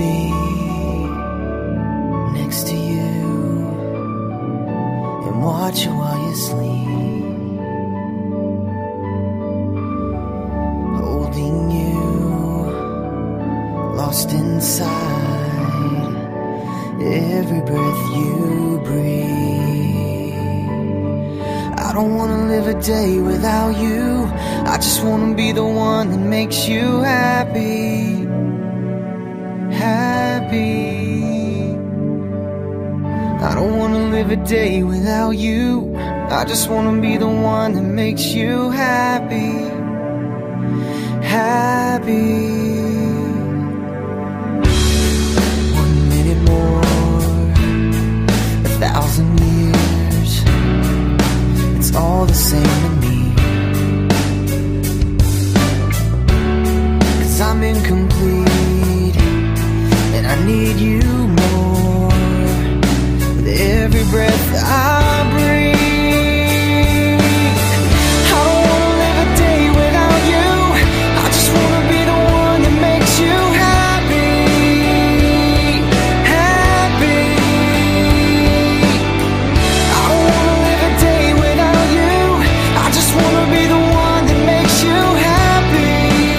me next to you and watch you while you sleep, holding you, lost inside every breath you breathe. I don't wanna live a day without you. I just wanna be the one that makes you happy. Happy. I don't wanna live a day without you. I just wanna be the one that makes you happy. Happy. 1 minute more, 1,000 years, it's all the same to me. 'Cause I'm incomplete and I need you more with every breath I breathe. I don't wanna live a day without you. I just wanna be the one that makes you happy. Happy. I don't wanna live a day without you. I just wanna be the one that makes you happy.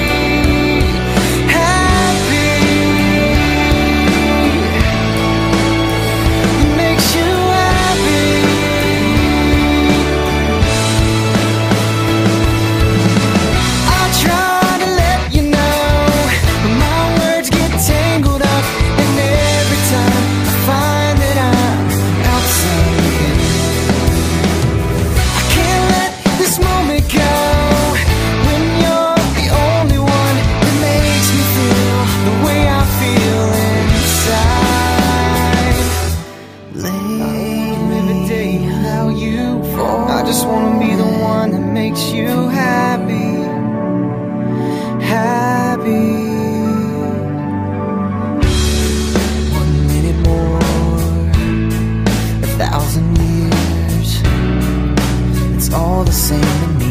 I just wanna be the one that makes you happy. Happy. 1 minute more, 1,000 years, it's all the same to me.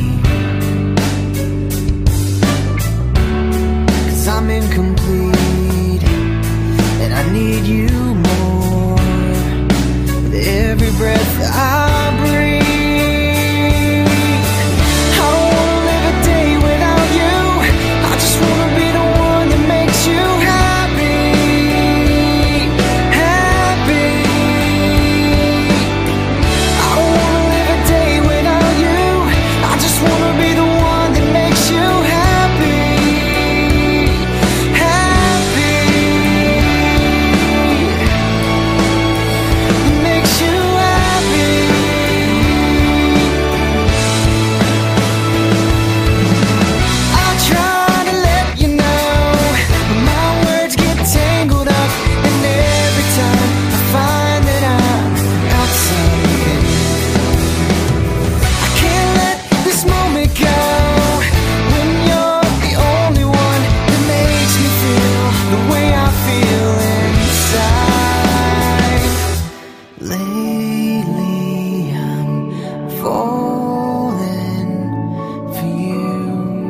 'Cause I'm incomplete and I need you more with every breath I breathe.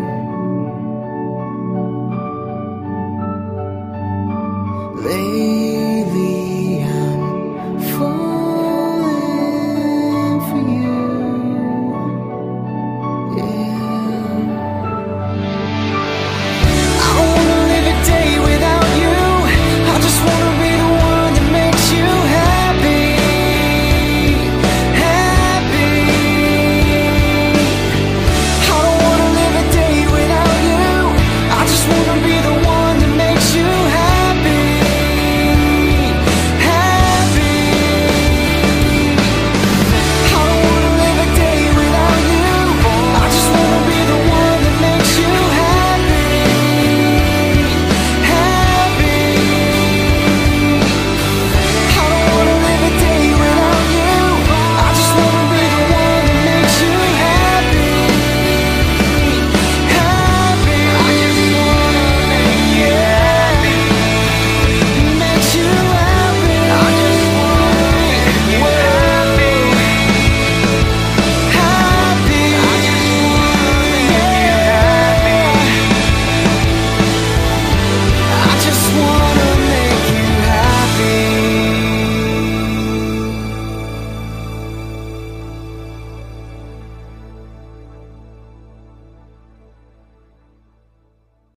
Late